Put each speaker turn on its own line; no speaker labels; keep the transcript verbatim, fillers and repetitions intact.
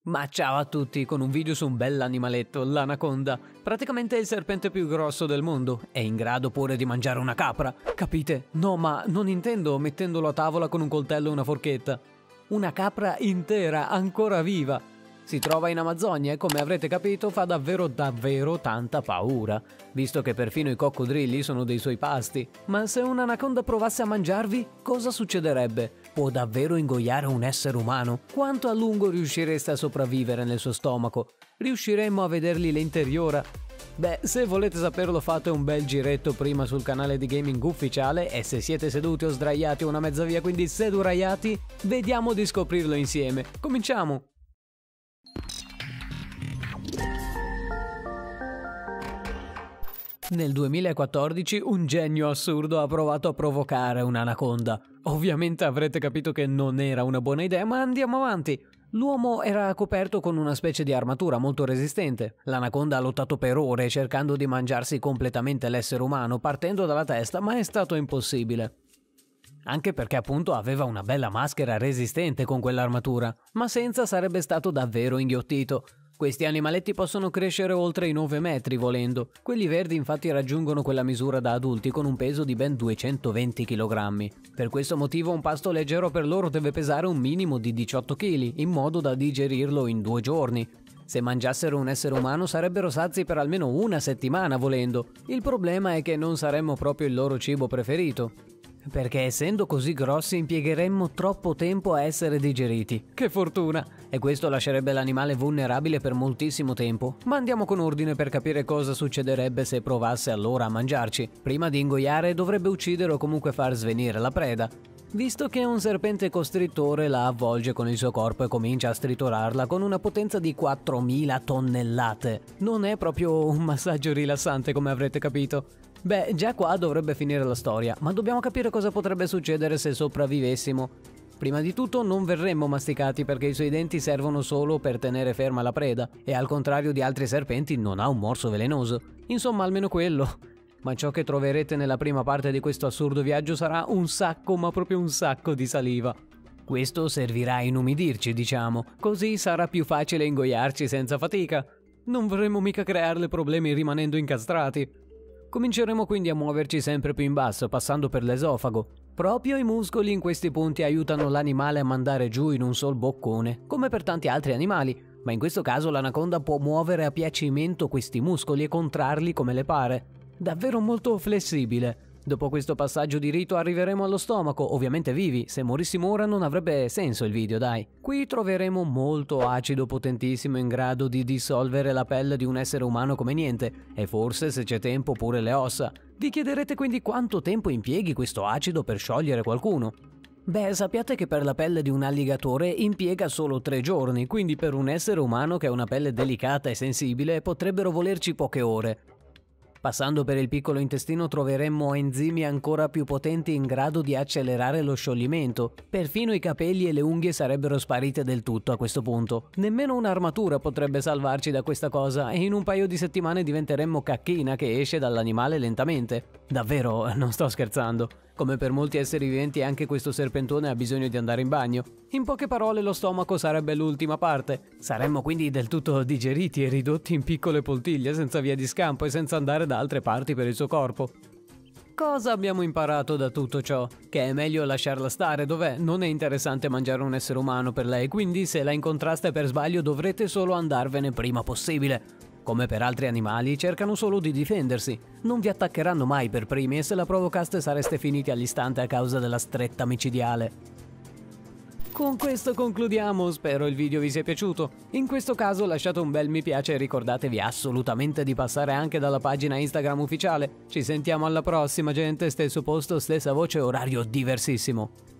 Ma ciao a tutti, con un video su un bell'animaletto, l'anaconda. Praticamente è il serpente più grosso del mondo. È in grado pure di mangiare una capra. Capite? No, ma non intendo mettendolo a tavola con un coltello e una forchetta. Una capra intera, ancora viva. Si trova in Amazzonia e, come avrete capito, fa davvero davvero tanta paura, visto che perfino i coccodrilli sono dei suoi pasti. Ma se un'anaconda provasse a mangiarvi, cosa succederebbe? Può davvero ingoiare un essere umano? Quanto a lungo riuscireste a sopravvivere nel suo stomaco? Riusciremmo a vedergli l'interiora? Beh, se volete saperlo fate un bel giretto prima sul canale di gaming ufficiale e se siete seduti o sdraiati o una mezza via, quindi seduraiati, vediamo di scoprirlo insieme. Cominciamo! Nel duemilaquattordici un genio assurdo ha provato a provocare un'anaconda. Ovviamente avrete capito che non era una buona idea, ma andiamo avanti. L'uomo era coperto con una specie di armatura molto resistente. L'anaconda ha lottato per ore cercando di mangiarsi completamente l'essere umano partendo dalla testa, ma è stato impossibile. Anche perché appunto aveva una bella maschera resistente con quell'armatura, ma senza sarebbe stato davvero inghiottito. Questi animaletti possono crescere oltre i nove metri volendo. Quelli verdi infatti raggiungono quella misura da adulti con un peso di ben duecentoventi chilogrammi. Per questo motivo un pasto leggero per loro deve pesare un minimo di diciotto chili, in modo da digerirlo in due giorni. Se mangiassero un essere umano sarebbero sazi per almeno una settimana volendo. Il problema è che non saremmo proprio il loro cibo preferito, perché essendo così grossi impiegheremmo troppo tempo a essere digeriti. Che fortuna! E questo lascerebbe l'animale vulnerabile per moltissimo tempo. Ma andiamo con ordine per capire cosa succederebbe se provasse allora a mangiarci. Prima di ingoiare dovrebbe uccidere o comunque far svenire la preda. Visto che un serpente costrittore la avvolge con il suo corpo e comincia a stritorarla con una potenza di quattromila tonnellate. Non è proprio un massaggio rilassante, come avrete capito. Beh, già qua dovrebbe finire la storia, ma dobbiamo capire cosa potrebbe succedere se sopravvivessimo. Prima di tutto non verremmo masticati perché i suoi denti servono solo per tenere ferma la preda e al contrario di altri serpenti non ha un morso velenoso. Insomma, almeno quello. Ma ciò che troverete nella prima parte di questo assurdo viaggio sarà un sacco, ma proprio un sacco di saliva. Questo servirà a inumidirci, diciamo, così sarà più facile ingoiarci senza fatica. Non vorremmo mica crearle problemi rimanendo incastrati. Cominceremo quindi a muoverci sempre più in basso, passando per l'esofago. Proprio i muscoli in questi punti aiutano l'animale a mandare giù in un sol boccone, come per tanti altri animali, ma in questo caso l'anaconda può muovere a piacimento questi muscoli e contrarli come le pare. Davvero molto flessibile. Dopo questo passaggio di rito arriveremo allo stomaco, ovviamente vivi. Se morissimo ora non avrebbe senso il video, dai. Qui troveremo molto acido potentissimo in grado di dissolvere la pelle di un essere umano come niente, e forse, se c'è tempo, pure le ossa. Vi chiederete quindi quanto tempo impieghi questo acido per sciogliere qualcuno? Beh, sappiate che per la pelle di un alligatore impiega solo tre giorni, quindi per un essere umano che ha una pelle delicata e sensibile potrebbero volerci poche ore. Passando per il piccolo intestino troveremmo enzimi ancora più potenti in grado di accelerare lo scioglimento. Perfino i capelli e le unghie sarebbero sparite del tutto a questo punto. Nemmeno un'armatura potrebbe salvarci da questa cosa e in un paio di settimane diventeremmo cacchina che esce dall'animale lentamente. Davvero, non sto scherzando. Come per molti esseri viventi anche questo serpentone ha bisogno di andare in bagno. In poche parole lo stomaco sarebbe l'ultima parte. Saremmo quindi del tutto digeriti e ridotti in piccole poltiglie senza via di scampo e senza andare da altre parti per il suo corpo. Cosa abbiamo imparato da tutto ciò? Che è meglio lasciarla stare dov'è, non è interessante mangiare un essere umano per lei, quindi se la incontraste per sbaglio dovrete solo andarvene prima possibile. Come per altri animali, cercano solo di difendersi. Non vi attaccheranno mai per primi e se la provocaste sareste finiti all'istante a causa della stretta micidiale. Con questo concludiamo, spero il video vi sia piaciuto. In questo caso lasciate un bel mi piace e ricordatevi assolutamente di passare anche dalla pagina Instagram ufficiale. Ci sentiamo alla prossima gente, stesso posto, stessa voce, orario diversissimo.